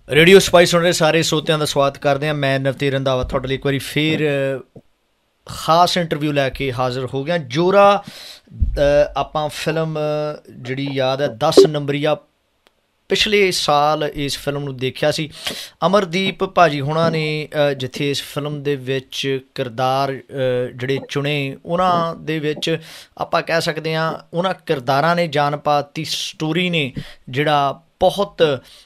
Radio spice सुन रहे सारे श्रोतिਆਂ ਦਾ ਸਵਾਗਤ ਕਰਦੇ ਹਾਂ। ਮੈਂ ਨਵਤੇਜ ਰੰਧਾਵਾ ਤੁਹਾਡੇ ਲਈ ਇੱਕ ਵਾਰੀ ਫੇਰ ਖਾਸ ਇੰਟਰਵਿਊ ਲੈ ਕੇ ਹਾਜ਼ਰ ਹੋ ਗਿਆ। ਜੋਰਾ ਆਪਾਂ ਫਿਲਮ ਜਿਹੜੀ ਯਾਦ ਹੈ 10 ਨੰਬਰੀਆ ਪਿਛਲੇ ਸਾਲ ਇਸ ਫਿਲਮ ਨੂੰ ਦੇਖਿਆ ਸੀ। ਅਮਰਦੀਪ ਭਾਜੀ ਹੁਣਾਂ ਨੇ ਜਿੱਥੇ ਇਸ ਫਿਲਮ ਦੇ ਵਿੱਚ ਕਿਰਦਾਰ ਜਿਹੜੇ ਚੁਣੇ ਉਹਨਾਂ ਦੇ ਵਿੱਚ ਆਪਾਂ ਕਹਿ ਸਕਦੇ ਹਾਂ ਉਹਨਾਂ ਕਿਰਦਾਰਾਂ ਨੇ ਜਾਨ ਪਾਤੀ। ਸਟੋਰੀ ਨੇ ਜਿਹੜਾ ਬਹੁਤ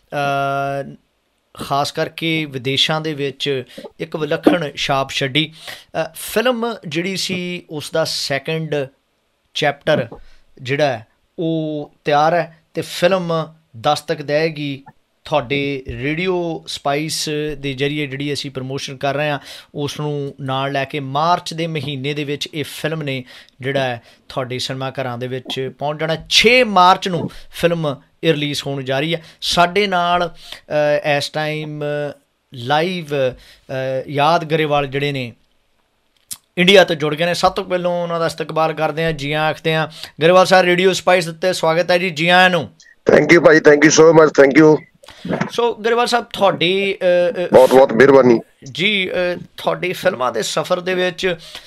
ਖਾਸ ਕਰਕੇ ਵਿਦੇਸ਼ਾਂ ਦੇ ਵਿੱਚ ਇੱਕ ਵਿਲੱਖਣ ਛਾਪ ਛੱਡੀ। ਫਿਲਮ ਜਿਹੜੀ ਸੀ ਉਸ ਦਾ ਸੈਕਿੰਡ ਚੈਪਟਰ ਜਿਹੜਾ ਉਹ ਤਿਆਰ ਹੈ ਅਤੇ ਫਿਲਮ ਦਸਤਕ ਦੇਵੇਗੀ ਤੁਹਾਡੇ ਰੇਡੀਓ ਸਪਾਈਸ ਦੇ ਜ਼ਰੀਏ ਜਿਹੜੀ ਅਸੀਂ ਪ੍ਰਮੋਸ਼ਨ ਕਰ ਰਹੇ ਹਾਂ ਉਸ ਨੂੰ ਨਾਲ ਲੈ ਕੇ। ਮਾਰਚ ਦੇ ਮਹੀਨੇ ਦੇ ਵਿੱਚ ਇਹ ਫਿਲਮ ਨੇ ਜਿਹੜਾ ਹੈ ਤੁਹਾਡੇ ਸਿਨੇਮਾ ਘਰਾਂ ਦੇ ਵਿੱਚ ਪਹੁੰਚ ਜਾਣਾ। 6 ਮਾਰਚ ਨੂੰ ਫਿਲਮ ਇਹ ਰਿਲੀਜ਼ ਹੋਣ ਜਾ ਰਹੀ ਹੈ। ਸਾਡੇ ਨਾਲ ਇਸ ਟਾਈਮ ਲਾਈਵ ਯਾਦ ਗਰੇਵਾਲ ਜਿਹੜੇ ਨੇ ਇੰਡੀਆ ਤੋਂ ਜੁੜ ਗਏ ਨੇ। ਸਭ ਤੋਂ ਪਹਿਲਾਂ ਉਹਨਾਂ ਦਾ ਇਸਤਕਬਾਲ ਕਰਦੇ ਹਾਂ, ਜੀ ਆਖਦੇ ਹਾਂ। ਗਰੇਵਾਲ ਸਾਹਿਬ ਰੇਡੀਓ ਸਪਾਈਸ ਉੱਤੇ ਸਵਾਗਤ ਹੈ ਜੀ। ਜੀ ਆਇਆਂ ਨੂੰ। ਥੈਂਕ ਯੂ ਭਾਈ, thank you so much, thank you. So Grewal sahib ਤੁਹਾਡੀ ਬਹੁਤ ਬਹੁਤ ਮਿਹਰਬਾਨੀ ਜੀ। ਤੁਹਾਡੀ ਫਿਲਮਾਂ ਦੇ ਸਫ਼ਰ ਦੇ ਵਿੱਚ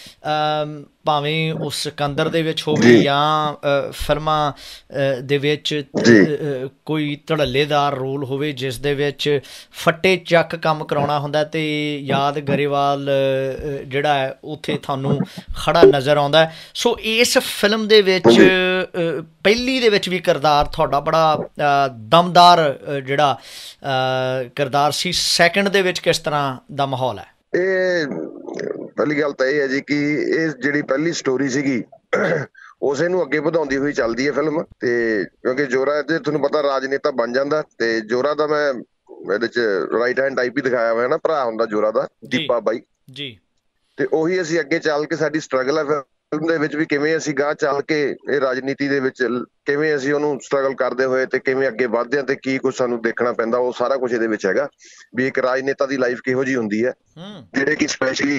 ਭਾਵੇਂ ਉਹ ਸਿਕੰਦਰ ਦੇ ਵਿੱਚ ਹੋਵੇ ਜਾਂ ਫਿਲਮਾਂ ਦੇ ਵਿੱਚ ਕੋਈ ਧੜੱਲੇਦਾਰ ਰੋਲ ਹੋਵੇ ਜਿਸ ਦੇ ਵਿੱਚ ਫੱਟੇ ਚੱਕ ਕੰਮ ਕਰਾਉਣਾ ਹੁੰਦਾ ਅਤੇ ਯਾਦ ਗਰੇਵਾਲ ਜਿਹੜਾ ਹੈ ਉੱਥੇ ਤੁਹਾਨੂੰ ਖੜਾ ਨਜ਼ਰ ਆਉਂਦਾ। ਸੋ ਇਸ ਫਿਲਮ ਦੇ ਵਿੱਚ ਪਹਿਲੀ ਦੇ ਵਿੱਚ ਵੀ ਕਿਰਦਾਰ ਤੁਹਾਡਾ ਬੜਾ ਦਮਦਾਰ ਜਿਹੜਾ ਕਿਰਦਾਰ ਸੀ। ਸੈਕਿੰਡ ਦੇ ਵਿੱਚ ਕਿਸ ਤਰ੍ਹਾਂ ਦਾ ਮਾਹੌਲ ਹੈ? ਇਹ ਪਹਿਲੀ ਗੱਲ ਤਾਂ ਇਹ ਹੈ ਜੀ ਕਿ ਇਹ ਜਿਹੜੀ ਪਹਿਲੀ ਸਟੋਰੀ ਸੀਗੀ ਉਸੇ ਨੂੰ ਅੱਗੇ ਵਧਾਉਂਦੀ ਹੋਈ ਚੱਲਦੀ ਹੈ ਫਿਲਮ। ਤੇ ਕਿਉਂਕਿ ਜੋਰਾ ਤੇ ਤੁਹਾਨੂੰ ਪਤਾ ਰਾਜਨੇਤਾ ਬਣ ਜਾਂਦਾ ਤੇ ਜੋਰਾ ਦਾ ਮੈਂ ਇਹਦੇ ਚ ਰਾਈਟ ਹੈਂਡ ਟਾਈਪ ਹੀ ਦਿਖਾਇਆ ਹੋਇਆ ਨਾ, ਭਰਾ ਹੁੰਦਾ ਜੋਰਾ ਦਾ, ਦੀਪਾ ਬਾਈ ਜੀ। ਤੇ ਉਹੀ ਅਸੀਂ ਅੱਗੇ ਚੱਲ ਕੇ ਸਾਡੀ ਸਟਰਗਲ ਹੈ ਫਿਲਮ ਦੇ ਵਿੱਚ ਵੀ, ਕਿਵੇਂ ਅਸੀਂ ਗਾਂਹ ਚੱਲ ਕੇ ਇਹ ਰਾਜਨੀਤੀ ਦੇ ਵਿੱਚ ਕਿਵੇਂ ਅਸੀਂ ਉਹਨੂੰ ਸਟਰਗਲ ਕਰਦੇ ਹੋਏ ਤੇ ਕਿਵੇਂ ਅੱਗੇ ਵੱਧਦੇ ਹਾਂ ਤੇ ਕੀ ਕੁਛ ਸਾਨੂੰ ਦੇਖਣਾ ਪੈਂਦਾ, ਉਹ ਸਾਰਾ ਕੁਛ ਇਹਦੇ ਵਿੱਚ ਹੈਗਾ ਵੀ ਇੱਕ ਰਾਜਨੇਤਾ ਦੀ ਲਾਈਫ ਕਿਹੋ ਜਿਹੀ ਹੁੰਦੀ ਹੈ, ਜਿਹੜੇ ਕਿ ਸਪੈਸ਼ਲੀ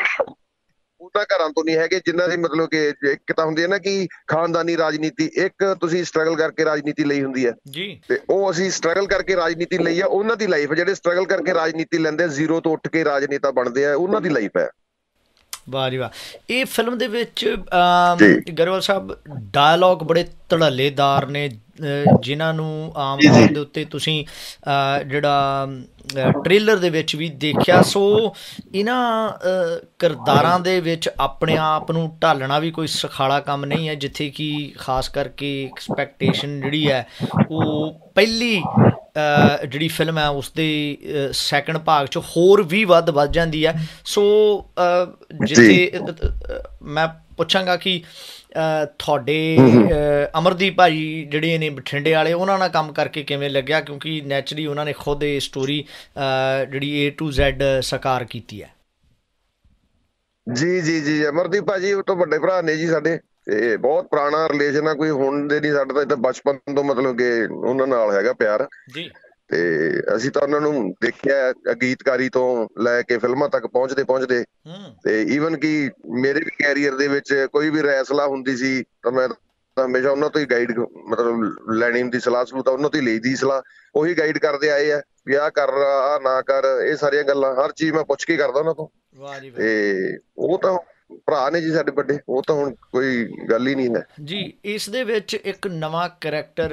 ਉਹਨਾਂ ਘਰਾਂ ਤੋਂ ਨਹੀਂ ਹੈਗੇ ਜਿਨ੍ਹਾਂ ਦੀ ਮਤਲਬ ਕਿ ਇੱਕ ਤਾਂ ਹੁੰਦੀ ਹੈ ਨਾ ਕਿ ਖਾਨਦਾਨੀ ਰਾਜਨੀਤੀ, ਇੱਕ ਤੁਸੀਂ ਸਟਰਗਲ ਕਰਕੇ ਰਾਜਨੀਤੀ ਲਈ ਹੁੰਦੀ ਹੈ ਜੀ। ਤੇ ਉਹ ਅਸੀਂ ਸਟਰਗਲ ਕਰਕੇ ਰਾਜਨੀਤੀ ਲਈ ਆ, ਉਹਨਾਂ ਦੀ ਲਾਈਫ ਜਿਹੜੇ ਸਟਰਗਲ ਕਰਕੇ ਰਾਜਨੀਤੀ ਲੈਂਦੇ ਜ਼ੀਰੋ ਤੋਂ ਉੱਠ ਕੇ ਰਾਜਨੇਤਾ ਬਣਦੇ ਆ, ਉਹਨਾਂ ਦੀ ਲਾਈਫ ਹੈ। ਵਾਹ ਜੀ ਵਾਹ। ਇਹ ਫਿਲਮ ਦੇ ਵਿੱਚ ਗਰੇਵਾਲ ਸਾਹਿਬ ਡਾਇਲੋਗ ਬੜੇ ਧੜੱਲੇਦਾਰ ਨੇ ਜਿਨ੍ਹਾਂ ਨੂੰ ਆਮ ਤੌਰ ਦੇ ਉੱਤੇ ਤੁਸੀਂ ਜਿਹੜਾ ਟ੍ਰੇਲਰ ਦੇ ਵਿੱਚ ਵੀ ਦੇਖਿਆ। ਸੋ ਇਹਨਾਂ ਕਿਰਦਾਰਾਂ ਦੇ ਵਿੱਚ ਆਪਣੇ ਆਪ ਨੂੰ ਢਾਲਣਾ ਵੀ ਕੋਈ ਸੁਖਾਲਾ ਕੰਮ ਨਹੀਂ ਹੈ, ਜਿੱਥੇ ਕਿ ਖਾਸ ਕਰਕੇ ਐਕਸਪੈਕਟੇਸ਼ਨ ਜਿਹੜੀ ਹੈ ਉਹ ਪਹਿਲੀ ਜਿਹੜੀ ਫਿਲਮ ਹੈ ਉਸਦੇ ਸੈਕਿੰਡ ਭਾਗ 'ਚ ਹੋਰ ਵੀ ਵੱਧ ਜਾਂਦੀ ਹੈ। ਸੋ ਜਿੱਥੇ ਮੈਂ ਪੁੱਛਾਂਗਾ ਕਿ ਤੁਹਾਡੇ ਅਮਰਦੀਪ ਭਾਜੀ ਜਿਹੜੇ ਨੇ ਬਠਿੰਡੇ ਵਾਲੇ, ਉਹਨਾਂ ਨਾਲ ਕੰਮ ਕਰਕੇ ਕਿਵੇਂ ਲੱਗਿਆ? ਕਿਉਂਕਿ ਨੈਚੁਰਲੀ ਉਹਨਾਂ ਨੇ ਖੁਦ ਇਹ ਸਟੋਰੀ ਜਿਹੜੀ A to Z ਸਾਕਾਰ ਕੀਤੀ ਹੈ। ਜੀ ਜੀ ਜੀ ਅਮਰਦੀਪ ਭਾਜੀ ਉਹ ਤਾਂ ਵੱਡੇ ਭਰਾ ਨੇ ਜੀ ਸਾਡੇ, ਤੇ ਬਹੁਤ ਪੁਰਾਣਾ ਰਿਲੇਸ਼ਨ ਆ, ਕੋਈ ਹੁਣ ਦੇ ਨਹੀਂ, ਸਾਡਾ ਤਾਂ ਬਚਪਨ ਤੋਂ ਮਤਲਬ ਕਿ ਉਹਨਾਂ ਨਾਲ ਹੈਗਾ ਪਿਆਰ ਜੀ। ਤੇ ਅਸੀਂ ਤਾਂ ਉਹਨਾਂ ਨੂੰ ਦੇਖਿਆ ਗੀਤਕਾਰੀ ਤੋਂ ਲੈ ਕੇ ਫਿਲਮਾਂ ਤੱਕ ਪਹੁੰਚਦੇ ਤੇ ਈਵਨ ਕਿ ਮੇਰੇ ਵੀ ਕੈਰੀਅਰ ਦੇ ਵਿੱਚ ਕੋਈ ਵੀ ਰੈਸਲਾ ਹੁੰਦੀ ਸੀ ਤਾਂ ਮੈਂ ਹਮੇਸ਼ਾ ਉਹਨਾਂ ਤੋਂ ਹੀ ਗਾਈਡ ਮਤਲਬ ਲੈਣੀ ਹੁੰਦੀ, ਸਲਾਹ ਸਲੂਹ ਤਾਂ ਉਹਨਾਂ ਤੋਂ ਹੀ ਲਈ ਦੀ ਸਲਾਹ, ਉਹੀ ਗਾਈਡ ਕਰਦੇ ਆਏ ਆ ਵੀ ਆਹ ਕਰ ਆਹ ਨਾ ਕਰ, ਇਹ ਸਾਰੀਆਂ ਗੱਲਾਂ ਹਰ ਚੀਜ਼ ਮੈਂ ਪੁੱਛ ਕੇ ਕਰਦਾ ਉਹਨਾਂ ਤੋਂ। ਤੇ ਉਹ ਤਾਂ ਭਰਾ ਨੇ ਜੀ ਸਾਡੇ ਵੱਡੇ, ਉਹ ਤਾਂ ਹੁਣ ਕੋਈ ਗੱਲ ਹੀ ਨਹੀਂ ਹੈ ਜੀ। ਇਸ ਦੇ ਵਿੱਚ ਇੱਕ ਨਵਾਂ ਕਰੈਕਟਰ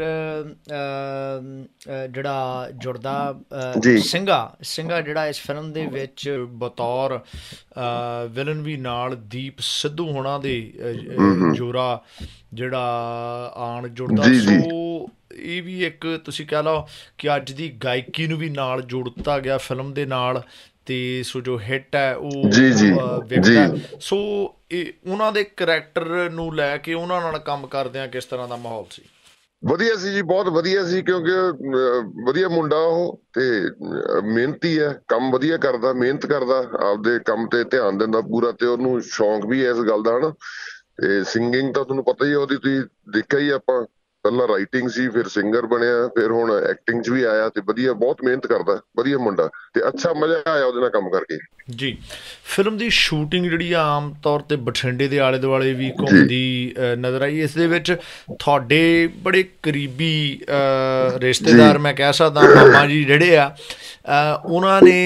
ਜਿਹੜਾ ਜੁੜਦਾ ਸਿੰਘਾ ਜਿਹੜਾ ਇਸ ਫਿਲਮ ਦੇ ਵਿੱਚ ਬਤੌਰ ਵਿਲਨ ਵੀ ਨਾਲ ਦੀਪ ਸਿੱਧੂ ਹੋਣਾ ਦੇ ਜੋਰਾ ਜਿਹੜਾ ਆਣ ਜੁੜਦਾ। ਸੋ ਇਹ ਵੀ ਇੱਕ ਤੁਸੀਂ ਕਹਿ ਲਓ ਕਿ ਅੱਜ ਦੀ ਗਾਇਕੀ ਨੂੰ ਵੀ ਨਾਲ ਜੋੜ ਦਿੱਤਾ ਗਿਆ ਫਿਲਮ ਦੇ ਨਾਲ, ਤੇ ਸੋ ਜੋ ਹਿੱਟ ਹੈ ਉਹ ਵੇਖਦਾ। ਸੋ ਇਹ ਉਹਨਾਂ ਦੇ ਕਰੈਕਟਰ ਨੂੰ ਲੈ ਕੇ ਉਹਨਾਂ ਨਾਲ ਕੰਮ ਕਰਦਿਆਂ ਕਿਸ ਤਰ੍ਹਾਂ ਦਾ ਮਾਹੌਲ ਸੀ? ਵਧੀਆ ਸੀ ਜੀ, ਬਹੁਤ ਵਧੀਆ ਸੀ, ਕਿਉਂਕਿ ਵਧੀਆ ਮੁੰਡਾ ਉਹ ਤੇ ਮਿਹਨਤੀ ਹੈ, ਕੰਮ ਵਧੀਆ ਕਰਦਾ, ਮਿਹਨਤ ਕਰਦਾ, ਆਪਦੇ ਕੰਮ ਤੇ ਧਿਆਨ ਦਿੰਦਾ ਪੂਰਾ, ਤੇ ਉਹਨੂੰ ਸ਼ੌਂਕ ਵੀ ਹੈ ਇਸ ਗੱਲ ਦਾ ਹਨਾ। ਤੇ ਸਿੰਗਿੰਗ ਤਾਂ ਤੁਹਾਨੂੰ ਪਤਾ ਹੀ ਉਹਦੀ, ਤੁਸੀਂ ਦੇਖਿਆ ਹੀ, ਆਪਾਂ ਪਹਿਲਾਂ ਰਾਈਟਿੰਗ ਸੀ, ਫਿਰ ਸਿੰਗਰ ਬਣਿਆ, ਫਿਰ ਹੁਣ ਐਕਟਿੰਗ 'ਚ ਵੀ ਆਇਆ, ਤੇ ਵਧੀਆ ਬਹੁਤ ਮਿਹਨਤ ਕਰਦਾ, ਵਧੀਆ ਮੁੰਡਾ, ਤੇ ਅੱਛਾ ਮਜ਼ਾ ਆਇਆ ਉਹਦੇ ਨਾਲ ਕੰਮ ਕਰਕੇ ਜੀ। ਫਿਲਮ ਦੀ ਸ਼ੂਟਿੰਗ ਜਿਹੜੀ ਆ ਆਮ ਤੌਰ 'ਤੇ ਬਠਿੰਡੇ ਦੇ ਆਲੇ ਦੁਆਲੇ ਵੀ ਘੁੰਮਦੀ ਨਜ਼ਰ ਆਈ। ਇਸ ਦੇ ਵਿੱਚ ਤੁਹਾਡੇ ਬੜੇ ਕਰੀਬੀ ਰਿਸ਼ਤੇਦਾਰ ਮੈਂ ਕਹਿ ਸਕਦਾ ਮਾਮਾ ਜੀ ਜਿਹੜੇ ਆ ਉਹਨਾਂ ਨੇ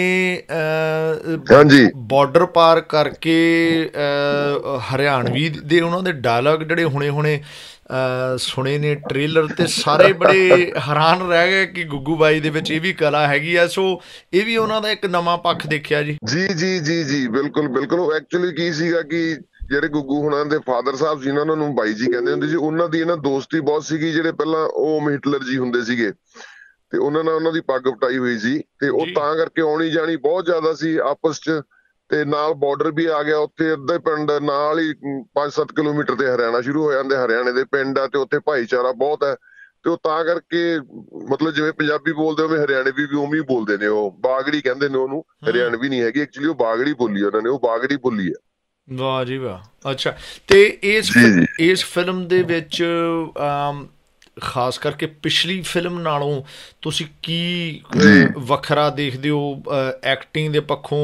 ਹਾਂਜੀ ਬਾਰਡਰ ਪਾਰ ਕਰਕੇ ਹਰਿਆਣਵੀ ਦੇ ਉਹਨਾਂ ਦੇ ਡਾਇਲਾਗ ਜਿਹੜੇ ਹੁਣੇ ਸੁਣੇ ਨੇ ਟ੍ਰੇਲਰ, ਤੇ ਸਾਰੇ ਬੜੇ ਹੈਰਾਨ ਰਹਿ ਗਏ ਕਿ ਗੁੱਗੂ ਬਾਈ ਦੇ ਵਿੱਚ ਇਹ ਵੀ ਕਲਾ ਹੈਗੀ ਆ। ਸੋ ਇਹ ਵੀ ਉਹਨਾਂ ਦਾ ਇੱਕ ਨਵਾਂ ਪੱਖ ਦੇਖਿਆ ਜੀ। ਜੀ ਜੀ ਜੀ ਜੀ ਬਿਲਕੁਲ ਬਿਲਕੁਲ। ਉਹ ਐਕਚੁਅਲੀ ਕੀ ਸੀਗਾ ਕਿ ਜਿਹੜੇ ਗੁੱਗੂ ਹੁਣਾਂ ਦੇ ਫਾਦਰ ਸਾਹਿਬ ਸੀ ਉਹਨਾਂ ਨੂੰ ਬਾਈ ਜੀ ਕਹਿੰਦੇ ਹੁੰਦੇ ਸੀ। ਉਹਨਾਂ ਦੀ ਨਾ ਦੋਸਤੀ ਬਹੁਤ ਸੀਗੀ, ਜਿਹੜੇ ਪਹਿਲਾਂ ਉਹ ਹਿਟਲਰ ਜੀ ਹੁੰਦੇ ਸੀਗੇ ਤੇ ਉਹਨਾਂ ਨਾਲ ਉਹਨਾਂ ਦੀ ਪੱਗ ਪਟਾਈ ਹੋਈ ਸੀ, ਤੇ ਉਹ ਤਾਂ ਕਰਕੇ ਆਉਣੀ ਜਾਣੀ ਬਹੁਤ ਜ਼ਿਆਦਾ ਸੀ ਆਪਸ 'ਚ। ਤੇ ਨਾਲ ਬਾਰਡਰ ਵੀ ਆ ਗਿਆ ਉੱਥੇ, ਅੱਧੇ ਪਿੰਡ ਨਾਲ ਹੀ 5-7 ਕਿਲੋਮੀਟਰ ਤੇ ਹਰਿਆਣਾ ਸ਼ੁਰੂ ਹੋ ਜਾਂਦੇ, ਹਰਿਆਣੇ ਦੇ ਪਿੰਡ ਆ, ਤੇ ਉੱਥੇ ਭਾਈਚਾਰਾ ਬਹੁਤ ਹੈ। ਤੇ ਉਹ ਤਾਂ ਕਰਕੇ ਮਤਲਬ ਜਿਵੇਂ ਪੰਜਾਬੀ ਬੋਲਦੇ ਉਵੇਂ ਹਰਿਆਣਵੀ ਵੀ ਉਵੇਂ ਹੀ ਬੋਲਦੇ ਨੇ। ਉਹ ਬਾਗੜੀ ਕਹਿੰਦੇ ਨੇ ਉਹਨੂੰ, ਹਰਿਆਣਵੀ ਨਹੀਂ ਹੈਗੀ ਐਕਚੁਅਲੀ, ਉਹ ਬਾਗੜੀ ਬੋਲੀ ਉਹਨਾਂ ਨੇ, ਉਹ ਬਾਗੜੀ ਬੋਲੀ ਹੈ। ਵਾਹ ਜੀ ਵਾਹ। ਅੱਛਾ, ਤੇ ਇਸ ਫਿਲਮ ਦੇ ਵਿੱਚ ਖਾਸ ਕਰਕੇ ਪਿਛਲੀ ਫਿਲਮ ਨਾਲੋਂ ਤੁਸੀਂ ਕੀ ਵੱਖਰਾ ਦੇਖਦੇ ਹੋ ਐਕਟਿੰਗ ਦੇ ਪੱਖੋਂ,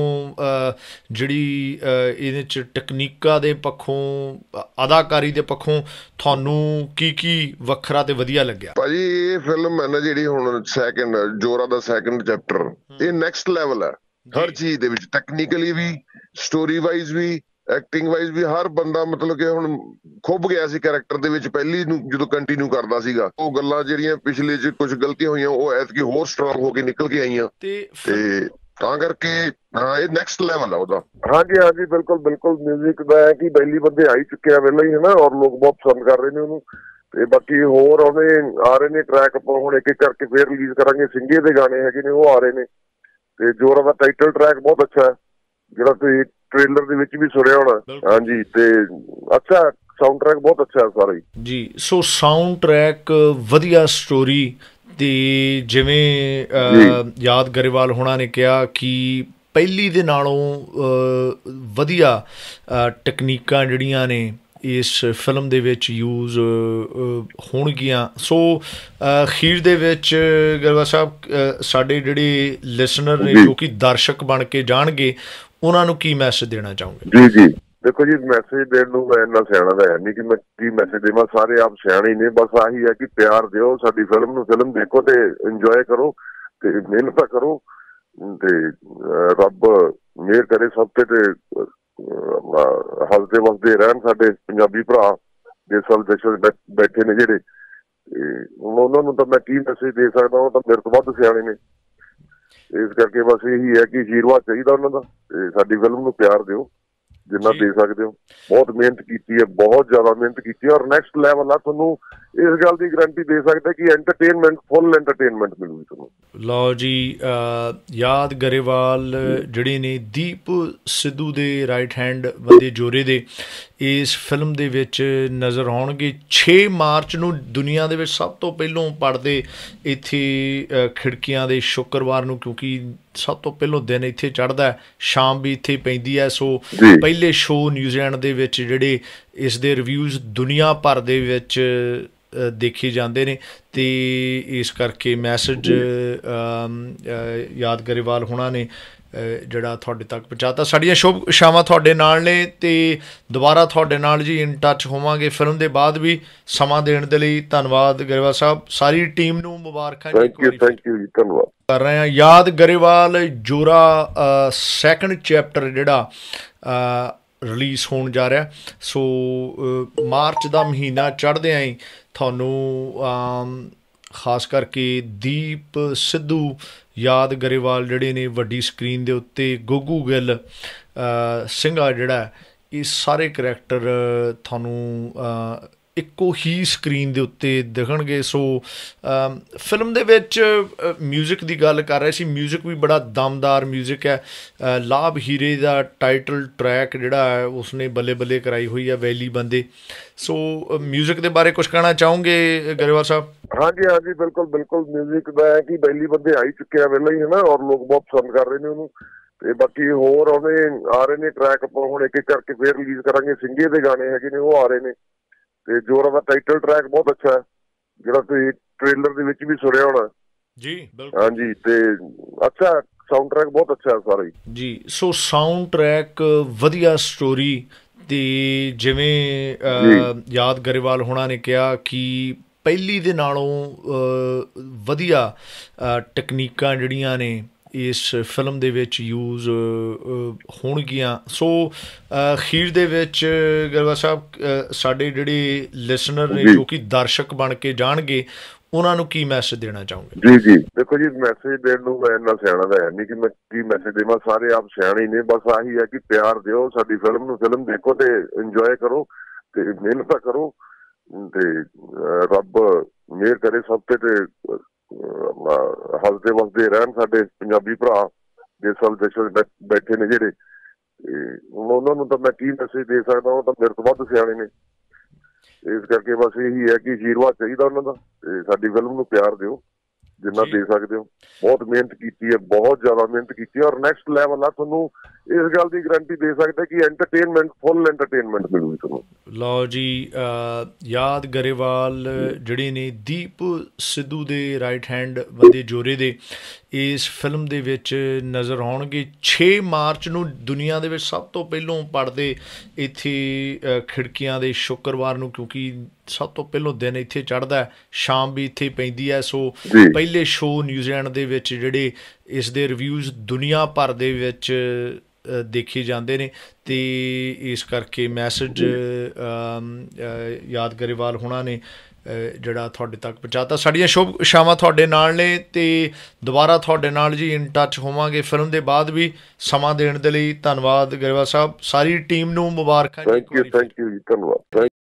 ਜਿਹੜੀ ਇਹਦੇ 'ਚ ਟੈਕਨੀਕਾਂ ਦੇ ਪੱਖੋਂ, ਅਦਾਕਾਰੀ ਦੇ ਪੱਖੋਂ ਤੁਹਾਨੂੰ ਕੀ ਵੱਖਰਾ ਤੇ ਵਧੀਆ ਲੱਗਿਆ? ਭਾਜੀ ਇਹ ਫਿਲਮ ਹੈ ਨਾ ਜਿਹੜੀ ਹੁਣ ਜੋਰਾ ਦਾ ਸੈਕੰਡ ਚੈਪਟਰ, ਇਹ ਨੈਕਸਟ ਲੈਵਲ ਹੈ ਹਰ ਚੀਜ਼ ਦੇ ਵਿੱਚ, ਟੈਕਨੀਕਲੀ ਵੀ, ਸਟੋਰੀ ਵਾਈਜ਼ ਵੀ, ਐਕਟਿੰਗ ਵਾਈਜ਼ ਵੀ। ਹਰ ਬੰਦਾ ਮਤਲਬ ਕਿ ਹੁਣ ਖੁੱਭ ਗਿਆ ਸੀ ਕੈਰੈਕਟਰ ਦੇ ਵਿੱਚ ਪਹਿਲੀ ਨੂੰ ਜਦੋਂ ਕੰਟੀਨਿਊ ਕਰਦਾ ਸੀਗਾ। ਉਹ ਗੱਲਾਂ ਜਿਹੜੀਆਂ ਪਿਛਲੇ 'ਚ ਕੁਝ ਗਲਤੀਆਂ ਹੋਈਆਂ ਉਹ ਐਤਕੀ ਹੋਰ ਸਟਰੋਂਗ ਹੋ ਕੇ ਨਿਕਲ ਕੇ ਆਈਆਂ, ਤੇ ਤਾਂ ਕਰਕੇ ਹਾਂ ਇਹ ਨੈਕਸਟ ਲੈਵਲ ਆ ਉਹਦਾ। ਹਾਂਜੀ ਹਾਂਜੀ ਬਿਲਕੁਲ ਬਿਲਕੁਲ। ਮਿਊਜ਼ਿਕ ਦਾ ਹੈ ਕਿ ਪਹਿਲੀ ਬੰਦੇ ਆ ਹੀ ਚੁੱਕਿਆ ਪਹਿਲਾਂ ਹੀ, ਹੈ ਨਾ, ਔਰ ਲੋਕ ਬਹੁਤ ਪਸੰਦ ਕਰ ਰਹੇ ਨੇ ਉਹਨੂੰ। ਤੇ ਬਾਕੀ ਹੋਰ ਆਉਂਦੇ ਆ ਰਹੇ ਨੇ ਟਰੈਕ, ਆਪਾਂ ਹੁਣ ਇੱਕ ਇੱਕ ਕਰਕੇ ਫੇਰ ਰਿਲੀਜ਼ ਕਰਾਂਗੇ। ਸਿੰਘੇ ਦੇ ਗਾਣੇ ਹੈਗੇ ਨੇ ਉਹ ਆ ਰਹੇ ਨੇ, ਤੇ ਜੋਰਾ ਦਾ ਟਾਈਟਲ ਟਰੈਕ ਬਹੁਤ ਅੱਛਾ ਹੈ ਜਿਹੜਾ ਤੁਸੀਂ ਟ੍ਰੇਲਰ ਦੇ ਵਿੱਚ ਵੀ ਸੁਣਿਆ ਹੋਣਾ। ਹਾਂਜੀ, ਤੇ ਅੱਛਾ ਸਾਊਂਡ ਟਰੈਕ ਬਹੁਤ ਅੱਛਾ ਹੈ ਸਾਰਾ ਜੀ। ਸੋ ਸਾਊਂਡ ਟਰੈਕ ਵਧੀਆ, ਸਟੋਰੀ, ਤੇ ਜਿਵੇਂ ਯਾਦ ਗਰੇਵਾਲ ਹੋਣਾ ਨੇ ਕਿਹਾ ਕਿ ਪਹਿਲੀ ਦੇ ਨਾਲੋਂ ਵਧੀਆ ਟੈਕਨੀਕਾਂ ਜਿਹੜੀਆਂ ਨੇ ਇਸ ਫਿਲਮ ਦੇ ਵਿੱਚ ਯੂਜ਼ ਹੋਣਗੀਆਂ। ਸੋ ਅਖੀਰ ਦੇ ਵਿੱਚ ਗਰੇਵਾਲ ਸਾਹਿਬ, ਸਾਡੇ ਜਿਹੜੇ ਲਿਸਨਰ ਨੇ ਜੋ ਕਿ ਦਰਸ਼ਕ ਬਣ ਕੇ ਜਾਣਗੇ, ਉਹਨਾਂ ਨੂੰ ਕੀ ਮੈਸੇਜ ਦੇਣਾ ਚਾਹੋਗੇ? ਜੀ ਜੀ ਦੇਖੋ ਜੀ, ਮੈਸੇਜ ਦੇਣ ਨੂੰ ਮੈਂ ਇੰਨਾ ਸਿਆਣਾ ਤਾਂ ਹੈ ਨਹੀਂ ਕਿ ਮੈਂ ਕੀ ਮੈਸੇਜ ਦੇਵਾਂ, ਸਾਰੇ ਆਪ ਸਿਆਣੇ ਨੇ। ਬਸ ਆਹੀ ਹੈ ਕਿ ਪਿਆਰ ਦਿਓ ਸਾਡੀ ਫਿਲਮ ਨੂੰ, ਫਿਲਮ ਦੇਖੋ ਤੇ ਇੰਜੋਏ ਕਰੋ ਤੇ ਮਿਹਨਤ ਕਰੋ, ਤੇ ਰੱਬ ਮਿਹਰ ਕਰੇ ਸਭ ਤੇ ਹੱਸਦੇ ਵਸਦੇ ਰਹਿਣ ਸਾਡੇ ਪੰਜਾਬੀ ਭਰਾ ਦੇਸਾਂ ਵਿਦੇਸ਼ਾਂ ਬੈਠੇ ਨੇ ਜਿਹੜੇ। ਹੁਣ ਉਹਨਾਂ ਨੂੰ ਤਾਂ ਮੈਂ ਕੀ ਮੈਸੇਜ ਦੇ ਸਕਦਾ, ਉਹ ਤਾਂ ਮੇਰੇ ਤੋਂ ਵੱਧ ਸਿਆਣੇ ਨੇ। ਇਸ ਕਰਕੇ ਬਸ ਇਹੀ ਹੈ ਕਿ ਆਸ਼ੀਰਵਾਦ ਚਾਹੀਦਾ ਉਹਨਾਂ ਦਾ, ਤੇ ਸਾਡੀ ਫਿਲਮ ਨੂੰ ਪਿਆਰ ਦਿਓ ਜਿੰਨਾ ਦੇ ਸਕਦੇ ਹੋ। ਬਹੁਤ ਮਿਹਨਤ ਕੀਤੀ ਹੈ, ਬਹੁਤ ਜ਼ਿਆਦਾ ਮਿਹਨਤ ਕੀਤੀ ਹੈ, ਔਰ ਨੈਕਸਟ ਲੈਵਲ ਆ। ਤੁਹਾਨੂੰ ਇਸ ਗੱਲ ਦੀ ਗਰੰਟੀ ਦੇ ਸਕਦਾ ਕਿ ਐਂਟਰਟੇਨਮੈਂਟ, ਫੁੱਲ ਐਂਟਰਟੇਨਮੈਂਟ ਮਿਲੂਗੀ ਤੁਹਾਨੂੰ। ਲਓ ਜੀ, ਯਾਦ ਗਰੇਵਾਲ ਜਿਹੜੇ ਨੇ ਦੀਪ ਸਿੱਧੂ ਦੇ ਰਾਈਟ ਹੈਂਡ ਬੰਦੇ ਜੋਰੇ ਦੇ, ਇਸ ਫਿਲਮ ਦੇ ਵਿੱਚ ਨਜ਼ਰ ਆਉਣਗੇ। 6 ਮਾਰਚ ਨੂੰ ਦੁਨੀਆ ਦੇ ਵਿੱਚ ਸਭ ਤੋਂ ਪਹਿਲੋਂ ਪੜਦੇ ਇੱਥੇ ਖਿੜਕੀਆਂ ਦੇ ਸ਼ੁੱਕਰਵਾਰ ਨੂੰ, ਕਿਉਂਕਿ ਸਭ ਤੋਂ ਪਹਿਲੋਂ ਦਿਨ ਇੱਥੇ ਚੜ੍ਹਦਾ, ਸ਼ਾਮ ਵੀ ਇੱਥੇ ਪੈਂਦੀ ਹੈ। ਸੋ ਪਹਿਲੇ ਸ਼ੋਅ ਨਿਊਜ਼ੀਲੈਂਡ ਦੇ ਵਿੱਚ ਜਿਹੜੇ ਇਸ ਦੇ ਰਿਵਿਊਜ਼ ਦੁਨੀਆ ਭਰ ਦੇ ਵਿੱਚ ਦੇਖੇ ਜਾਂਦੇ ਨੇ, ਅਤੇ ਇਸ ਕਰਕੇ ਮੈਸੇਜ ਯਾਦ ਗਰੇਵਾਲ ਹੋਣਾ ਨੇ ਜਿਹੜਾ ਤੁਹਾਡੇ ਤੱਕ ਪਹੁੰਚਾਤਾ। ਸਾਡੀਆਂ ਸ਼ੁਭ ਇਛਾਵਾਂ ਤੁਹਾਡੇ ਨਾਲ ਨੇ, ਅਤੇ ਦੁਬਾਰਾ ਤੁਹਾਡੇ ਨਾਲ ਜੀ ਇਨ ਟੱਚ ਹੋਵਾਂਗੇ ਫਿਲਮ ਦੇ ਬਾਅਦ ਵੀ। ਸਮਾਂ ਦੇਣ ਦੇ ਲਈ ਧੰਨਵਾਦ ਗਰੇਵਾਲ ਸਾਹਿਬ। ਸਾਰੀ ਟੀਮ ਨੂੰ ਮੁਬਾਰਕਾਂ ਜੀ। ਥੈਂਕ ਯੂ ਜੀ, ਧੰਨਵਾਦ ਕਰ ਰਹੇ ਹਾਂ। ਯਾਦ ਗਰੇਵਾਲ ਜੋਰਾ ਸੈਕੰਡ ਚੈਪਟਰ ਜਿਹੜਾ ਰਿਲੀਜ਼ ਹੋਣ ਜਾ ਰਿਹਾ। ਸੋ ਮਾਰਚ ਦਾ ਮਹੀਨਾ ਚੜ੍ਹਦਿਆਂ ਹੀ ਤੁਹਾਨੂੰ ਖਾਸ ਕਰਕੇ ਦੀਪ ਸਿੱਧੂ, ਯਾਦ ਗਰੇਵਾਲ ਜਿਹੜੇ ਨੇ ਵੱਡੀ ਸਕਰੀਨ ਦੇ ਉੱਤੇ, ਗੁੱਗੂ ਗਿੱਲ ਸਿੰਘਾ ਜਿਹੜਾ, ਇਹ ਸਾਰੇ ਕਰੈਕਟਰ ਤੁਹਾਨੂੰ ਇੱਕੋ ਹੀ ਸਕਰੀਨ ਦੇ ਉੱਤੇ ਦਿਖਣਗੇ। ਸੋ ਫਿਲਮ ਦੇ ਵਿੱਚ ਮਿਊਜ਼ਿਕ ਦੀ ਗੱਲ ਕਰ ਰਹੇ ਸੀ, ਮਿਊਜ਼ਿਕ ਵੀ ਬੜਾ ਦਮਦਾਰ ਮਿਊਜ਼ਿਕ ਹੈ। ਲਾਭ ਹੀਰੇ ਦਾ ਟਾਈਟਲ ਟਰੈਕ ਜਿਹੜਾ ਹੈ ਉਸਨੇ ਬੱਲੇ ਬੱਲੇ ਕਰਾਈ ਹੋਈ ਹੈ, ਵੈਲੀ ਬੰਦੇ। ਸੋ ਮਿਊਜ਼ਿਕ ਦੇ ਬਾਰੇ ਕੁਛ ਕਹਿਣਾ ਚਾਹੋਗੇ ਗਰੇਵਾਲ ਸਾਹਿਬ? ਹਾਂਜੀ ਹਾਂਜੀ ਬਿਲਕੁਲ ਬਿਲਕੁਲ। ਮਿਊਜ਼ਿਕ ਦਾ ਹੈ ਕਿ ਵੈਲੀ ਬੰਦੇ ਆ ਹੀ ਚੁੱਕਿਆ ਪਹਿਲਾਂ ਹੀ, ਹੈ ਨਾ, ਔਰ ਲੋਕ ਬਹੁਤ ਪਸੰਦ ਕਰ ਰਹੇ ਨੇ ਉਹਨੂੰ। ਤੇ ਬਾਕੀ ਹੋਰ ਆਉਂਦੇ ਆ ਰਹੇ ਨੇ ਟਰੈਕ, ਆਪਾਂ ਹੁਣ ਇੱਕ ਇੱਕ ਕਰਕੇ ਫੇਰ ਰਿਲੀਜ਼ ਕਰਾਂਗੇ। ਸਿੰਘੇ ਦੇ ਗਾਣੇ ਹੈਗੇ ਨੇ ਉਹ ਆ ਰਹੇ ਨੇ, ਤੇ ਜੋਰਾ ਦਾ ਟਾਈਟਲ ਟਰੈਕ ਬਹੁਤ ਅੱਛਾ ਹੈ ਜਿਹੜਾ ਤੁਸੀਂ ਟ੍ਰੇਲਰ ਦੇ ਵਿੱਚ ਵੀ ਸੁਣਿਆ ਹੋਣਾ ਜੀ। ਹਾਂਜੀ, ਤੇ ਅੱਛਾ ਸਾਊਂਡ ਟਰੈਕ ਬਹੁਤ ਅੱਛਾ ਹੈ ਸਾਰਾ ਜੀ। ਸੋ ਸਾਊਂਡ ਟਰੈਕ ਵਧੀਆ, ਸਟੋਰੀ, ਤੇ ਜਿਵੇਂ ਯਾਦ ਗਰੇਵਾਲ ਹੋਣਾ ਨੇ ਕਿਹਾ ਕਿ ਪਹਿਲੀ ਦੇ ਨਾਲੋਂ ਵਧੀਆ ਟੈਕਨੀਕਾਂ ਜਿਹੜੀਆਂ ਨੇ ਇਸ ਫਿਲਮ ਦੇ ਵਿੱਚ ਯੂਜ਼ ਹੋਣਗੀਆਂ। ਸੋ ਅਖੀਰ ਦੇ ਵਿੱਚ ਗਰੇਵਾਲ ਸਾਹਿਬ ਸਾਡੇ ਜਿਹੜੇ ਲਿਸਨਰ ਨੇ ਜੋ ਕਿ ਦਰਸ਼ਕ ਬਣ ਕੇ ਜਾਣਗੇ ਉਹਨਾਂ ਨੂੰ ਕੀ ਮੈਸੇਜ ਦੇਣਾ ਚਾਹੋਗੇ? ਜੀ ਜੀ ਦੇਖੋ ਜੀ, ਮੈਸੇਜ ਦੇਣ ਨੂੰ ਮੈਂ ਇੰਨਾ ਸਿਆਣਾ ਤਾਂ ਹੈ ਨਹੀਂ ਕਿ ਮੈਂ ਕੀ ਮੈਸੇਜ ਦੇਵਾਂ, ਸਾਰੇ ਆਪ ਸਿਆਣੇ ਹੀ ਨੇ। ਬਸ ਆਹੀ ਹੈ ਕਿ ਪਿਆਰ ਦਿਓ ਸਾਡੀ ਫਿਲਮ ਨੂੰ, ਫਿਲਮ ਦੇਖੋ ਤੇ ਇੰਜੋਏ ਕਰੋ ਤੇ ਮਿਹਨਤ ਕਰੋ ਤੇ ਰੱਬ ਮਿਹਰ ਕਰੇ ਸਭ ਤੇ ਹੱਸਦੇ ਵਸਦੇ ਰਹਿਣ ਸਾਡੇ ਪੰਜਾਬੀ ਭਰਾ ਜਿਸ ਵੱਲ ਦੇਸ਼ ਬੈਠੇ ਨੇ ਜਿਹੜੇ, ਤੇ ਉਹਨਾਂ ਨੂੰ ਤਾਂ ਮੈਂ ਕੀ ਮੈਸੇਜ ਦੇ ਸਕਦਾ, ਉਹ ਤਾਂ ਮੇਰੇ ਤੋਂ ਵੱਧ ਸਿਆਣੇ ਨੇ। ਇਸ ਕਰਕੇ ਬਸ ਇਹੀ ਹੈ ਕਿ ਆਸ਼ੀਰਵਾਦ ਚਾਹੀਦਾ ਉਹਨਾਂ ਦਾ, ਤੇ ਸਾਡੀ ਫਿਲਮ ਨੂੰ ਪਿਆਰ ਦਿਓ ਜਿੰਨਾ ਦੇ ਸਕਦੇ ਹੋ। ਬਹੁਤ ਮਿਹਨਤ ਕੀਤੀ ਹੈ, ਬਹੁਤ ਜ਼ਿਆਦਾ ਮਿਹਨਤ ਕੀਤੀ ਹੈ, ਔਰ ਨੈਕਸਟ ਲੈਵਲ ਆ। ਤੁਹਾਨੂੰ ਇਸ ਗੱਲ ਦੀ ਗਰੰਟੀ ਦੇ ਸਕਦਾ ਕਿ ਐਂਟਰਟੇਨਮੈਂਟ, ਫੁੱਲ ਐਂਟਰਟੇਨਮੈਂਟ ਮਿਲੂਗੀ ਤੁਹਾਨੂੰ। ਲਓ ਜੀ, ਯਾਦ ਗਰੇਵਾਲ ਜਿਹੜੇ ਨੇ ਦੀਪ ਸਿੱਧੂ ਦੇ ਰਾਈਟ ਹੈਂਡ ਬੰਦੇ ਜੋਰੇ ਦੇ, ਇਸ ਫਿਲਮ ਦੇ ਵਿੱਚ ਨਜ਼ਰ ਆਉਣਗੇ। 6 ਮਾਰਚ ਨੂੰ ਦੁਨੀਆ ਦੇ ਵਿੱਚ ਸਭ ਤੋਂ ਪਹਿਲੋਂ ਪੜ੍ਹਦੇ ਇੱਥੇ ਖਿੜਕੀਆਂ ਦੇ ਸ਼ੁੱਕਰਵਾਰ ਨੂੰ, ਕਿਉਂਕਿ ਸਭ ਤੋਂ ਪਹਿਲੋਂ ਦਿਨ ਇੱਥੇ ਚੜ੍ਹਦਾ, ਸ਼ਾਮ ਵੀ ਇੱਥੇ ਪੈਂਦੀ ਹੈ। ਸੋ ਪਹਿਲੇ ਸ਼ੋਅ ਨਿਊਜ਼ੀਲੈਂਡ ਦੇ ਵਿੱਚ ਜਿਹੜੇ ਇਸ ਦੇ ਰਿਵਿਊਜ਼ ਦੁਨੀਆ ਭਰ ਦੇ ਵਿੱਚ ਦੇਖੇ ਜਾਂਦੇ ਨੇ, ਅਤੇ ਇਸ ਕਰਕੇ ਮੈਸੇਜ ਯਾਦ ਗਰੇਵਾਲ ਹੋਣਾ ਨੇ ਜਿਹੜਾ ਤੁਹਾਡੇ ਤੱਕ ਪਹੁੰਚਾਤਾ। ਸਾਡੀਆਂ ਸ਼ੁਭ ਇੱਛਾਵਾਂ ਤੁਹਾਡੇ ਨਾਲ ਨੇ ਅਤੇ ਦੁਬਾਰਾ ਤੁਹਾਡੇ ਨਾਲ ਜੀ ਇਨ ਟੱਚ ਹੋਵਾਂਗੇ ਫਿਲਮ ਦੇ ਬਾਅਦ ਵੀ। ਸਮਾਂ ਦੇਣ ਦੇ ਲਈ ਧੰਨਵਾਦ ਗਰੇਵਾਲ ਸਾਹਿਬ। ਸਾਰੀ ਟੀਮ ਨੂੰ ਮੁਬਾਰਕਾਂ। ਥੈਂਕ ਯੂ ਜੀ, ਧੰਨਵਾਦ।